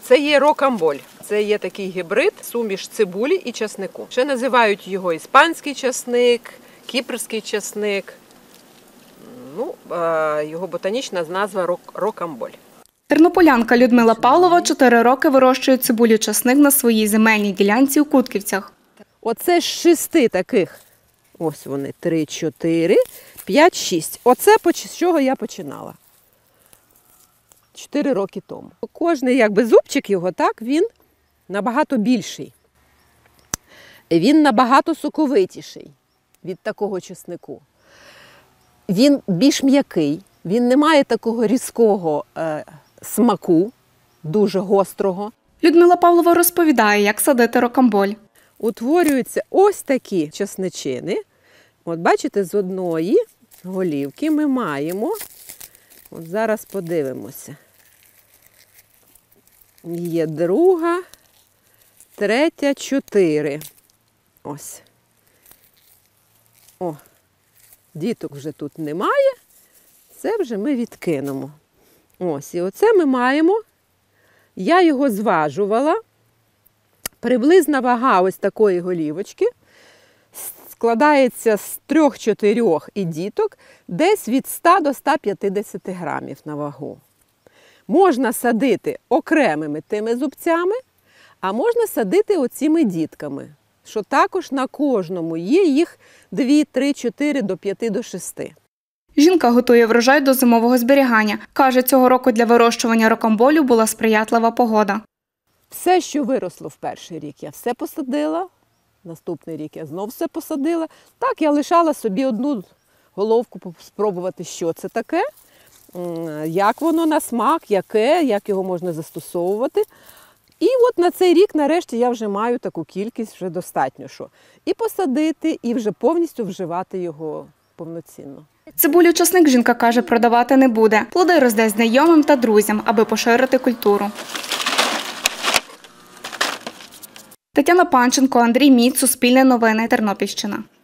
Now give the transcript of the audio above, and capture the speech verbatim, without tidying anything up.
Це є рокамболь. Це є такий гібрид, суміш цибулі і часнику. Ще називають його іспанський часник, кіпрський часник. Ну, його ботанічна назва рок, рокамболь. Тернополянка Людмила Павлова чотири роки вирощує цибулю-часник на своїй земельній ділянці у Кутківцях. Оце з шести таких, ось вони, три, чотири, п'ять, шість. Оце з чого я починала. Чотири роки тому. Кожний якби зубчик його, так, він набагато більший. Він набагато соковитіший від такого чеснику. Він більш м'який, він не має такого різкого е, смаку, дуже гострого. Людмила Павлова розповідає, як садити рокамболь. Утворюються ось такі чесничини. От бачите, з одної голівки ми маємо, от зараз подивимося, є друга, третя, чотири. Ось. О, діток вже тут немає, це вже ми відкинемо. Ось, і оце ми маємо, я його зважувала, приблизна вага ось такої голівочки складається з трьох-чотирьох і діток десь від ста до ста п'ятдесяти грамів на вагу. Можна садити окремими тими зубцями, а можна садити оціми дітками, що також на кожному є їх дві, три, чотири, до п'яти, до шести. Жінка готує врожай до зимового зберігання. Каже, цього року для вирощування рокамболю була сприятлива погода. Все, що виросло в перший рік, я все посадила. Наступний рік я знов все посадила. Так, я лишала собі одну головку спробувати, що це таке, як воно на смак, яке, як його можна застосовувати. І от на цей рік, нарешті, я вже маю таку кількість, вже достатньо, що і посадити, і вже повністю вживати його повноцінно. Цибулю-часник, жінка каже, продавати не буде. Плоди роздасть знайомим та друзям, аби поширити культуру. Тетяна Панченко, Андрій Міць, Суспільне новини, Тернопільщина.